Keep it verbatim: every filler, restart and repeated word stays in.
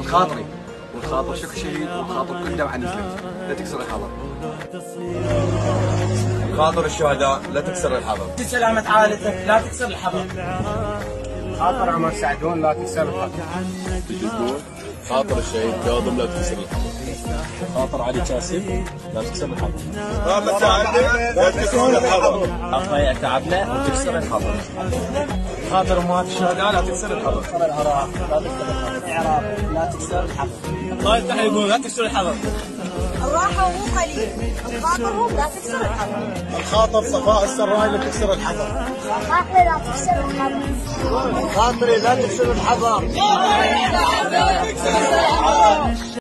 خاطري والخاطر شك شهيد والخاطر كل دمعة نزلت، لا تكسر الحظر. خاطر الشهداء لا تكسر الحظر. سلامة عائلتك لا تكسر الحظر. خاطر عمر سعدون لا تكسر الحظر. خاطر الشهيد كاظم لا تكسر الحظر. خاطر علي كاسب لا تكسر الحظر. خاطر سعدنا لا تكسر الحظر. خاطر تعبنا لا تكسر الحظر. خاطر امهات الشهداء لا تكسر الحظر. العراق لا تكسر الحظر. العراق لا تكسر الحظر. طيب تحية يقول لا تكسر الحظر. الراحة مو قليل، الخاطر لا تكسر الحظر. الخاطر صفاء السراي لا تكسر الحظر. خاطري لا تكسر الحظر. خاطري لا تكسر الحظر.